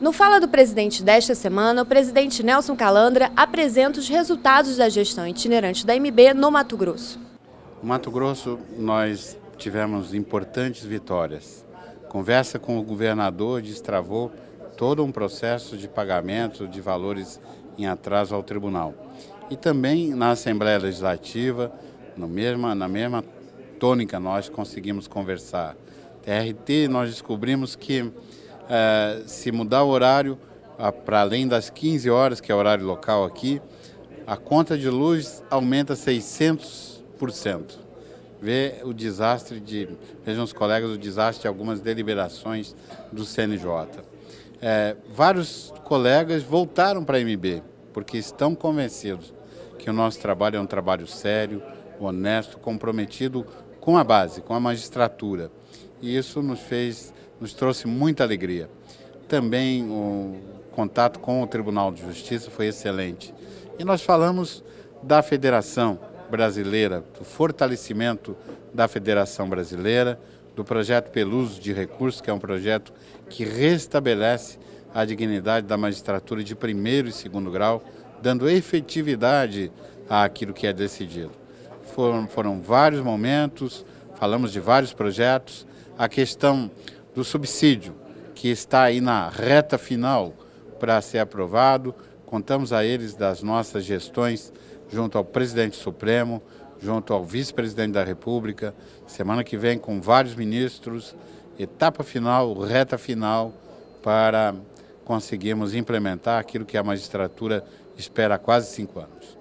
No Fala do Presidente desta semana, o presidente Nelson Calandra apresenta os resultados da gestão itinerante da MB no Mato Grosso. No Mato Grosso, nós tivemos importantes vitórias. Conversa com o governador destravou todo um processo de pagamento de valores em atraso ao tribunal. E também na Assembleia Legislativa, na mesma tônica, nós conseguimos conversar. TRT, nós descobrimos que se mudar o horário para além das 15 horas, que é o horário local aqui, a conta de luz aumenta 600%. Vejam os colegas, o desastre de algumas deliberações do CNJ. Vários colegas voltaram para a MB, porque estão convencidos que o nosso trabalho é um trabalho sério, honesto, comprometido com a base, com a magistratura. E isso nos trouxe muita alegria. Também o contato com o Tribunal de Justiça foi excelente. E nós falamos da Federação Brasileira, do fortalecimento da Federação Brasileira, do projeto Peluso de Recursos, que é um projeto que restabelece a dignidade da magistratura de primeiro e segundo grau, dando efetividade àquilo que é decidido. Foram vários momentos, falamos de vários projetos, a questão do subsídio, que está aí na reta final para ser aprovado. Contamos a eles das nossas gestões junto ao presidente Supremo, junto ao vice-presidente da República, semana que vem com vários ministros, etapa final, reta final, para conseguirmos implementar aquilo que a magistratura espera há quase 5 anos.